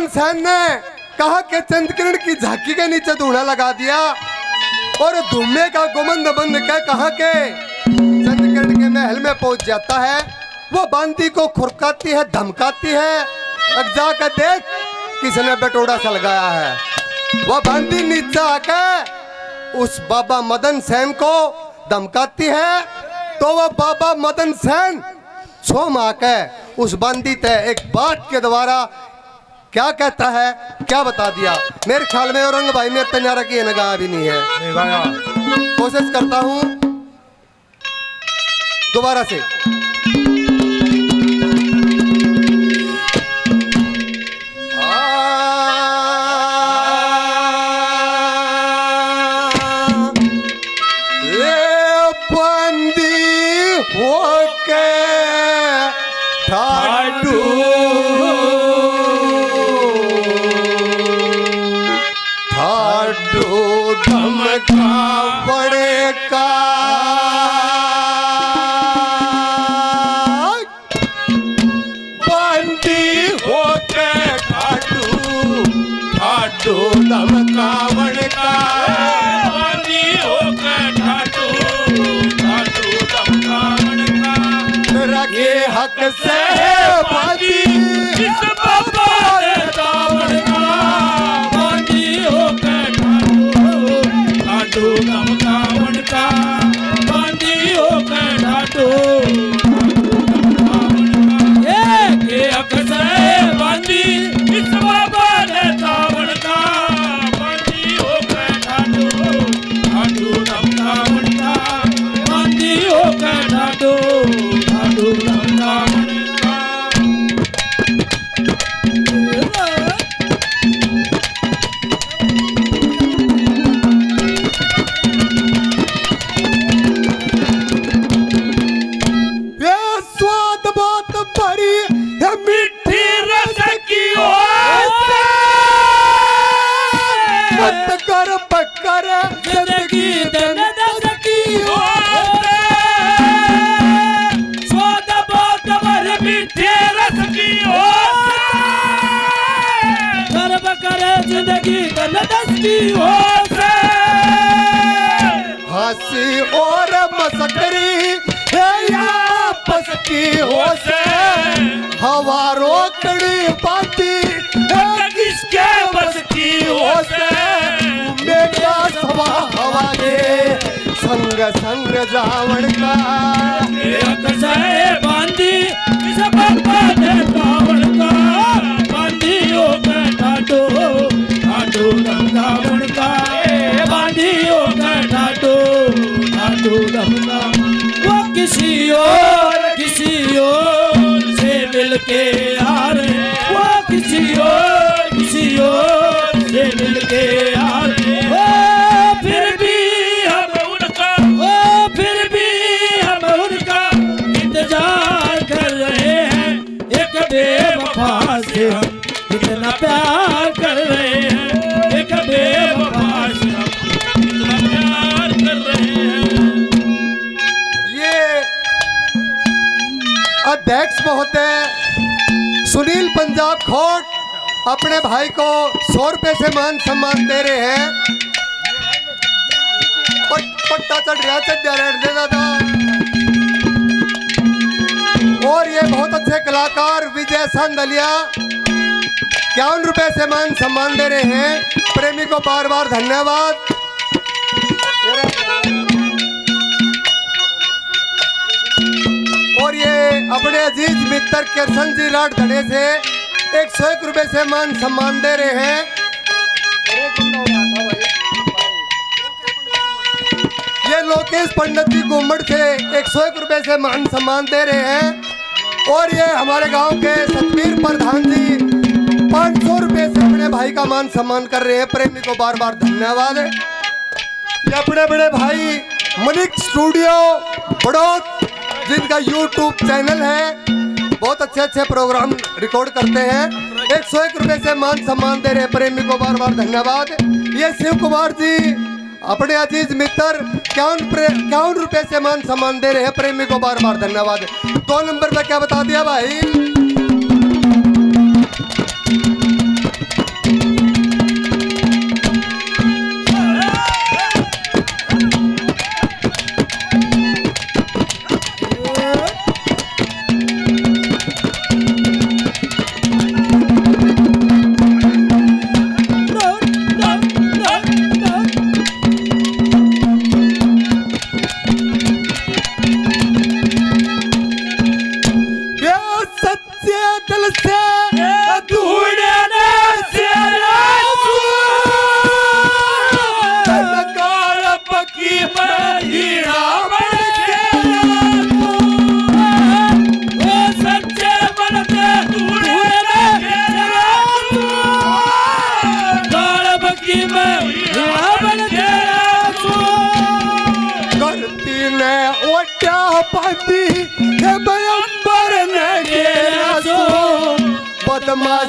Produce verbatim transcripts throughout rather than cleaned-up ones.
सेन ने कहा कि चंद्रकिरण की झांकी के नीचे धूना लगा दिया और धूमे का गुमंद बंद कर कहा के चंद्रकिरण के महल में पहुंच जाता है। वो बांदी को खुरकाती है, धमकाती है, अब जाकर देख किसने बटोड़ा सा लगाया है। वो बांदी नीचे आके उस बाबा मदन सेन को धमकाती है तो वह बाबा मदन सेन छोम आके उस बांदी ते एक बात के द्वारा क्या कहता है, क्या बता दिया। मेरे ख्याल में औरंग भाई मेरे तैयारा की नगाह भी नहीं है। कोशिश करता हूं दोबारा से। हक से बाजी इस बाबा ने रावण का बाजी होकर ठाठो धमकावण का बाजी होकर ठाठो ये हक से बाजी इस बाबा ने रावण का बाजी होकर ठाठो ठाठो धमकावण का बाजी होकर ठाठो ठाठो हंसी और मस्करी आपस की हो से हवा रोकड़ी पाती किसके बस की हो से मेरा सवा हवा के संग संग जावण का बांधी इस बाबा ने रावण का बांधी हो ठाठो ठाठो धमकावण का बांधी हो ठाठो ठाठो धमकावण। वो किसी और किसी और से मिलके आ रहे, वो किसी और किसी और से मिलके आ रहे, वो फिर भी हम उनका वो फिर भी हम उनका इंतजार कर रहे हैं। एक बेवफा से हम इतना प्यार कर रहे हैं, एक बेवफा से हम इतना प्यार कर रहे हैं। ये अध्यक्ष महोदय सुनील पंजाब खोट अपने भाई को सौ रुपए से मान सम्मान दे रहे हैं। पट्टा चढ़ रहा चढ़ दादा। और ये बहुत अच्छे कलाकार विजय संदलिया इक्यावन रुपए से मान सम्मान दे रहे हैं। प्रेमी को बार बार धन्यवाद। और ये अपने अजीज मित्र कृष्ण जी लाट धने से एक सौ एक रुपए से मान सम्मान दे रहे हैं। ये लोकेश पंडित जी गुम्मड़ से एक सौ एक रुपए से मान सम्मान दे रहे हैं। और ये हमारे गांव के सतबीर प्रधान जी पाँच सौ रुपए से अपने भाई का मान सम्मान कर रहे हैं। प्रेमी को बार बार धन्यवाद। ये अपने बड़े भाई मलिक स्टूडियो बड़ौत जिनका यूट्यूब चैनल है, बहुत अच्छे अच्छे प्रोग्राम रिकॉर्ड करते हैं। एक सौ एक रुपए से मान सम्मान दे रहे हैं। प्रेमी को बार बार धन्यवाद। ये शिव कुमार जी अपने अजीज मित्र इक्यावन रुपए से मान सम्मान दे रहे हैं। प्रेमी को बार बार धन्यवाद। दो नंबर पे क्या बता दिया भाई?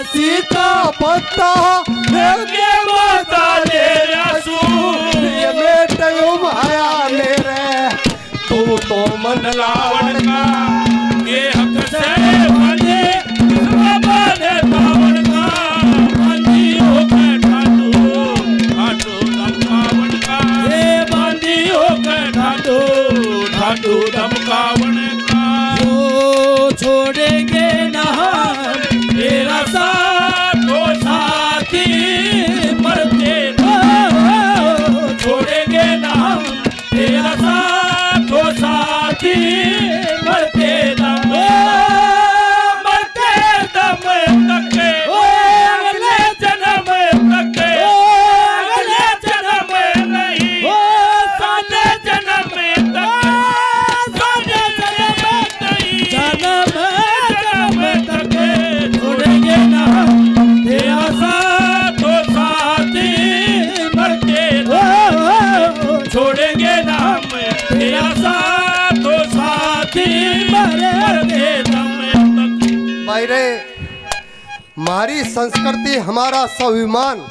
तुलसी का पत्ता के माता ले रसूल ये मेटयो माया मेरे तू तो मन लावण का ये हक से बने बाबा ने कावड़ का बांधी होकर ठाटो ठाटो दम कावड़ का ये बांधी होकर ठाटो ठाटो दम कावड़ का जो छोड़ेंगे ना तेरा साथ हो साथी मरते दम छोड़ेंगे ना तेरा साथ हो साथी मरते दम मरते दम तक अगले जन्म तक अगले जन्म नहीं साले जन्म तक साले जन्म नहीं जन्म जन्म तक छोड़ेंगे ना तेरा साथ हो साथी मरते दम छोड़ेंगे ना हम तेरा साथ हो साथी मरते दम तक। भाई रे हमारी संस्कृति हमारा स्वाभिमान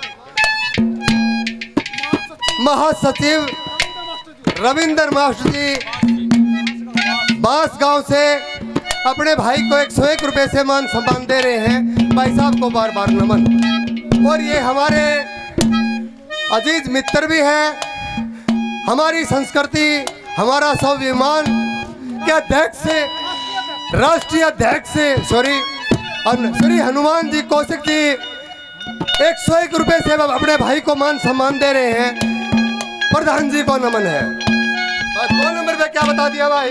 महासचिव रविंद्र मास्टर जी बांस गांव से अपने भाई को एक सौ एक रुपए से मान सम्मान दे रहे हैं। भाई साहब को बार बार नमन। और ये हमारे अजीज मित्र भी हैं। हमारी संस्कृति हमारा स्वाभिमान के अध्यक्ष से राष्ट्रीय अध्यक्ष से सॉरी श्री हनुमान जी कौशिक जी एक सौ एक रुपए से अपने भाई को मान सम्मान दे रहे हैं। प्रधान जी को नमन है। और दो नंबर पे क्या बता दिया भाई?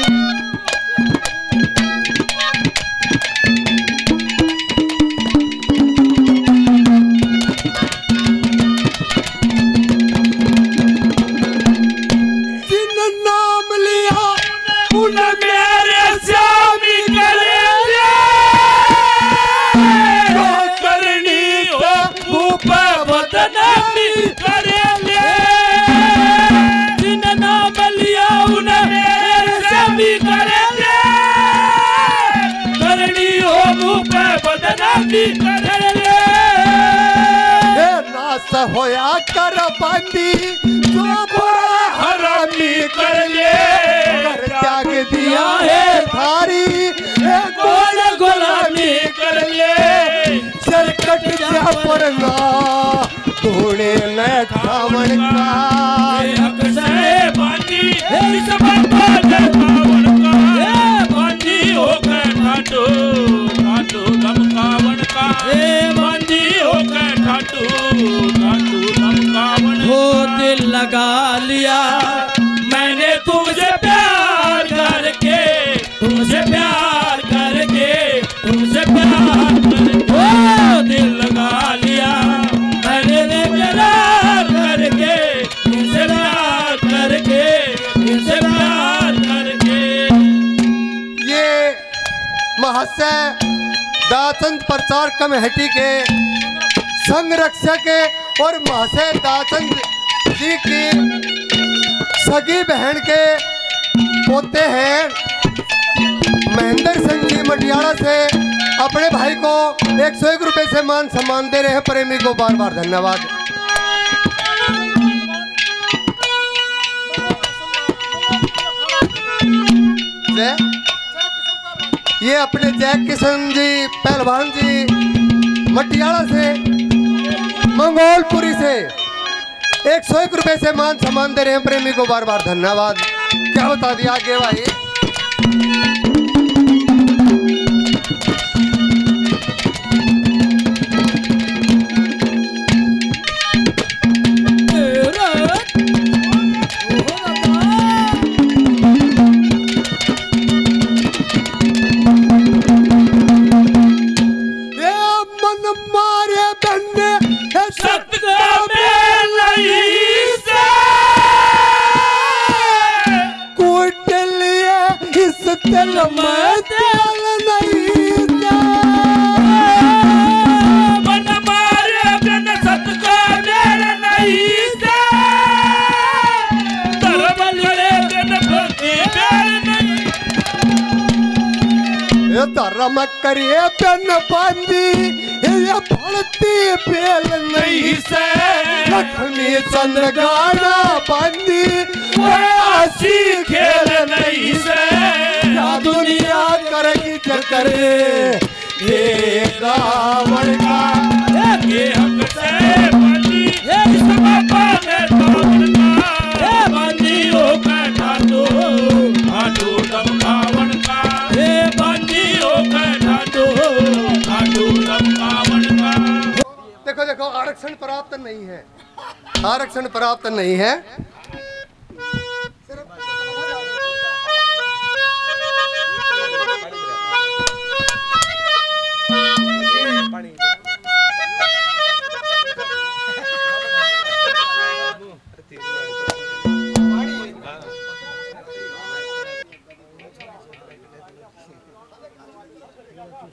जिन नाम लिया उन मेरे स्वामी करेंगे जो करनी हो भूप बदनामी करेंगे जिन नाम लिया उन मेरे स्वामी करेंगे करनी हो भूप बदनामी करेंगे नास होया कर बंदी जो बुरा हरामी कर ले कर त्याग दिया है थारी गोल गुलामी कर ले सरकट जा परना तोड़े न ठावन का ये हक से बांधी इस बाबा ने कावड़ का ये बांधी होकर ठाटो ठाटो दम कावड़ का ये बांधी होकर ठाटो ठाटो दम कावड़ हो दिल लगा लिया मैंने तुमसे प्यार करके तुमसे प्यार करके तुमसे प्यार करके ओ दिल लगा लिया मैंने प्यार करके तुमसे प्यार करके तुमसे प्यार करके। ये महाशय दाचंद प्रचार कमेटी के संरक्षक और महाशय दाचंद जी की सगी बहन के पोते हैं महेंद्र सिंह जी मटियाला से अपने भाई को एक सौ एक रुपए से मान सम्मान दे रहे हैं। प्रेमी को बार बार धन्यवाद। जय ये अपने जय किशन जी पहलवान जी मटियाला से मंगोलपुरी से एक सौ एक रुपए से मान सम्मान दे रहे हैं। प्रेमी को बार बार धन्यवाद। क्या बता दिया आगे भाई? धर्म करिए पेन बंदी ये भड़ती बेल नहीं से लक्ष्मी चंद गाना बांधी आसी खेल नहीं से क्या दुनिया करेगी चक्कर ये रावण का ये हक से बांधी इस बाबा ने रावण का बांधी हो गए ठाडो ठाडो दमकावन का ये बांधी हो गए ठाडो ठाडो दमकावन का। देखो देखो आरक्षण प्राप्त नहीं है, आरक्षण प्राप्त नहीं है।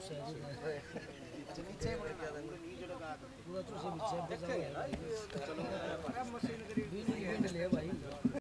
पूरा